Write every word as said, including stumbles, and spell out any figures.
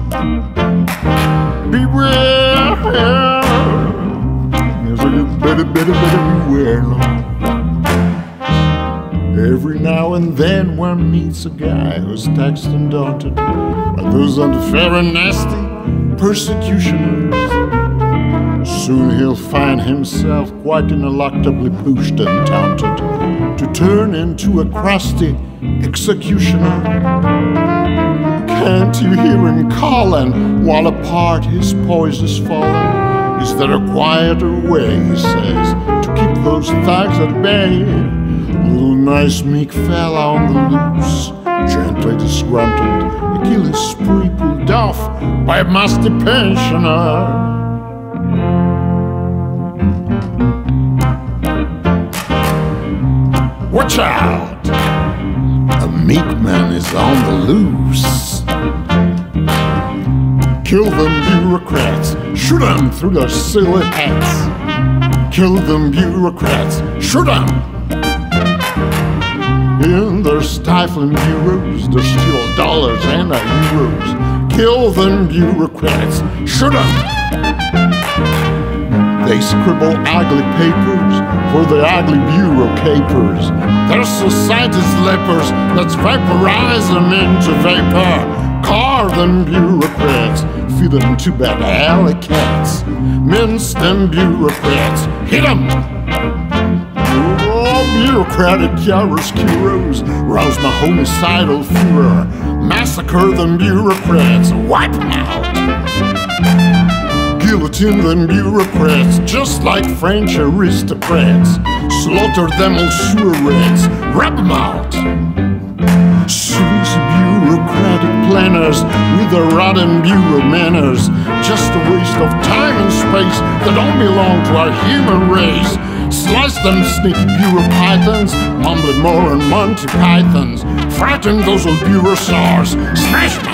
Beware, yes, I get better, better, better beware, Lord. Every now and then one meets a guy who's taxed and daunted by those unfair and nasty persecutioners. Soon he'll find himself quite ineluctably pushed and taunted to turn into a crusty executioner. Can't you hear him calling while apart his poise is falling? Is there a quieter way, he says, to keep those thugs at bay? Little nice meek fella on the loose, gently disgruntled, a killing spree pulled off by a musty pensioner. Watch out! A meek man is on the loose. Kill them bureaucrats, shoot them through their silly hats. Kill them bureaucrats, shoot them! In their stifling bureaus, they steal dollars and our euros. Kill them bureaucrats, shoot them! They scribble ugly papers for the ugly bureau capers. They're society's lepers, let's vaporize them into vapor. Carve them bureaucrats, feed them to bad alley cats. Mince them bureaucrats, hit them! Bureaucratic chiaroscuros rouse my homicidal furor. Massacre them bureaucrats, wipe them out. Guillotine them bureaucrats, just like French aristocrats. Slaughter them old sewer rats, rub them out. Soothe bureaucratic planners with their rotten bureau manners. Just a waste of time and space that don't belong to our human race. Slice them sneaky bureau pythons, mumbling more and Monty Pythons. Frighten those old bureau stars, smash